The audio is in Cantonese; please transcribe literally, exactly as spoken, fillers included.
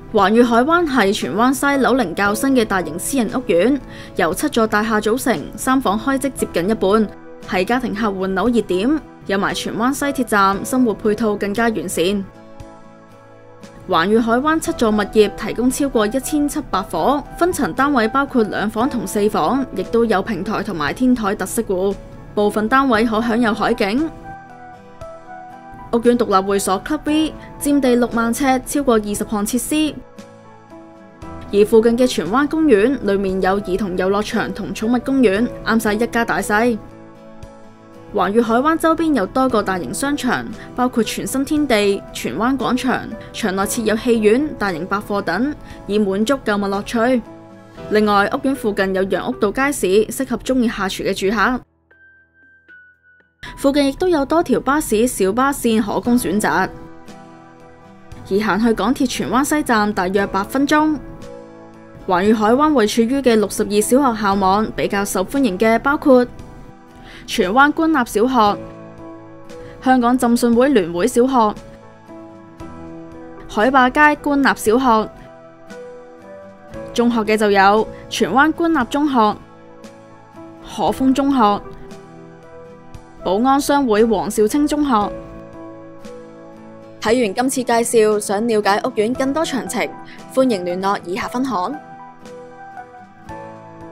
環譽海灣係荃灣西樓齡較新嘅大型私人屋苑，由七座大廈組成，三房開積接近一半，係家庭客換樓熱點。有埋荃灣西鐵站，生活配套更加完善。環譽海灣七座物業提供超過一千七百伙，分層單位包括兩房同四房，亦都有平台同埋天台特色戶，部分單位可享有海景。屋苑獨立會所 Club V 佔地六萬尺，超過二十項設施。而附近嘅荃灣公園裏面有兒童遊樂場同寵物公園，啱晒一家大細。環譽海灣周邊有多個大型商場，包括荃新天地、荃灣廣場，場內設有戲院、大型百貨等，以滿足購物樂趣。另外，屋苑附近有楊屋道街市，適合中意下廚嘅住客。附近亦都有多條巴士、小巴線可供選擇，而行去港鐵荃灣西站大約八分鐘。環譽海灣位處於嘅六十二小學校網，比較受歡迎嘅包括荃灣官立小學、香港浸信會聯會小學、海壩街官立小學。中學嘅就有荃灣官立中學、可豐中學、寶安商會黃少清中學。睇完今次介紹，想了解屋苑更多詳情，歡迎聯絡以下分行。